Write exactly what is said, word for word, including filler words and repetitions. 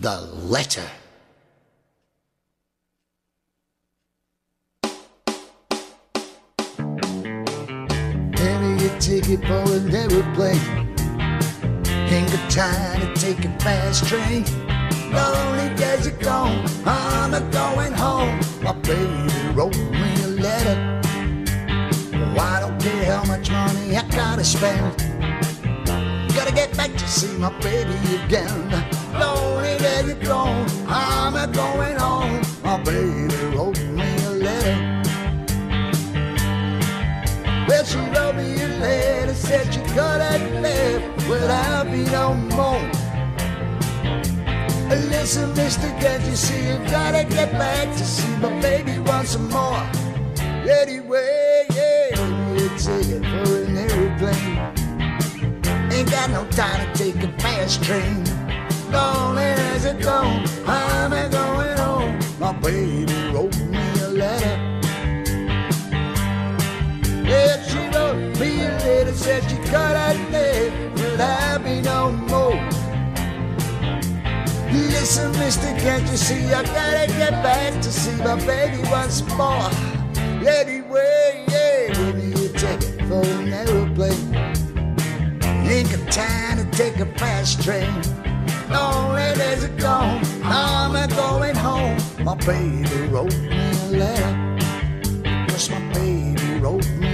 the letter. Give me a ticket for an aeroplane. Ain't got time to take a fast train. Lonely days are gone, I'm a going home. My baby wrote me a letter. Oh, I don't care how much money I gotta spend. Gotta get back to see my baby again. Lonely days are gone, I'm a going home. My baby wrote me a letter. Well, she wrote me a letter, said she couldn't live without me no more. Listen, mister, can't you see you gotta get back to see my baby once more? Anyway, yeah, give me a ticket for an aeroplane. Ain't got no time to take a fast train. Lonely as it gone, I'm a going home. My baby wrote me a letter. Yeah, she wrote me a letter, said she couldn't live without me no more. Listen, mister, can't you see I gotta get back to see my baby once more? Anyway, yeah, give me a ticket for an aeroplane. Ain't got time to take a fast train. Lonely days are gone, I'm a going home. My baby wrote me a letter. Yes, my baby wrote me